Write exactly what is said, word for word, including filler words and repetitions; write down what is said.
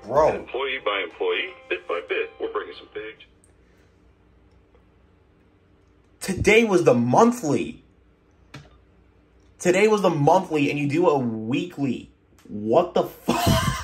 Bro. And employee by employee, bit by bit, we're bringing some big... Today was the monthly. Today was the monthly, and you do a weekly. What the fuck?